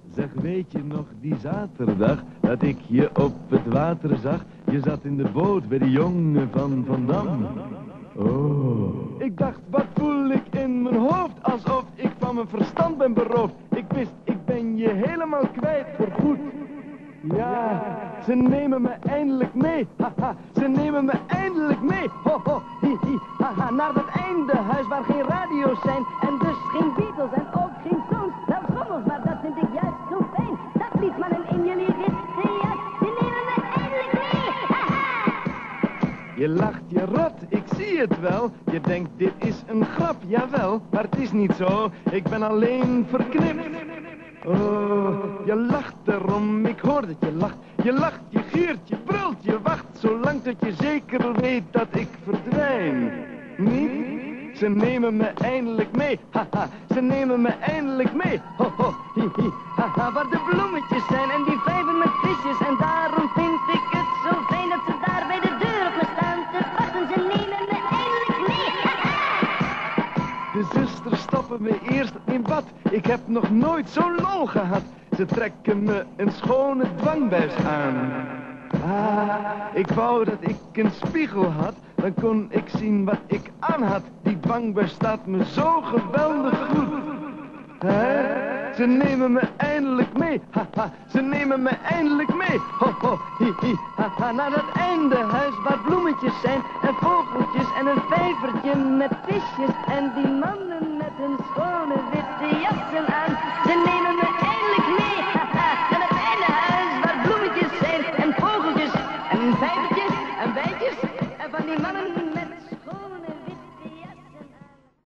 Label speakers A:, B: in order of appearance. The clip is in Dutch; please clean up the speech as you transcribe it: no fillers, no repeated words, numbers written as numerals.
A: Zeg, weet je nog die zaterdag dat ik je op het water zag? Je zat in de boot bij de jongen van Van Dam. Oh. Ik dacht, wat voel ik in mijn hoofd? Alsof ik van mijn verstand ben beroofd. Ik wist, ik ben je helemaal kwijt voorgoed. Ja, ze nemen me eindelijk mee. Haha, ze nemen me eindelijk mee. Ho, ho, hi, hi, haha. Naar dat eindehuis waar geen radio's zijn. En dus geen Beatles en ook geen Stones. Wel sommige, maar dat vind ik juist zo fijn. Dat liedmannen in jullie ritse jas. Ze nemen me eindelijk mee. Haha. Je lacht je rot, ik zie het wel. Je denkt, dit is een grap, jawel. Maar het is niet zo, ik ben alleen verknipt. Oh, je lacht erom, ik hoor dat je lacht. Je lacht, je giert, je brult, je wacht. Zolang dat je zeker weet dat ik verdwijn. Niet? Ze nemen me eindelijk mee, haha. Ze nemen me eindelijk mee, ho ho, hi hi, haha. Waar de bloemetjes zijn en die vijver met visjes. En daarom vind ik het zo fijn dat ze daar bij de deur op me staan te wachten. Ze nemen me eindelijk mee, haha. De zusters stoppen me eerst in bad. Ik heb nog nooit zo'n lol gehad. Ze trekken me een schone dwangbuis aan. Ah, ik wou dat ik een spiegel had. Dan kon ik zien wat ik aan had. Die dwangbuis staat me zo geweldig goed. Hè? Ze nemen me eindelijk mee. Haha, ze nemen me eindelijk mee. Ho ho, hi hi, haha. Naar dat eindehuis waar bloemetjes zijn. En vogeltjes en een vijvertje met visjes. En die mannen met hun schone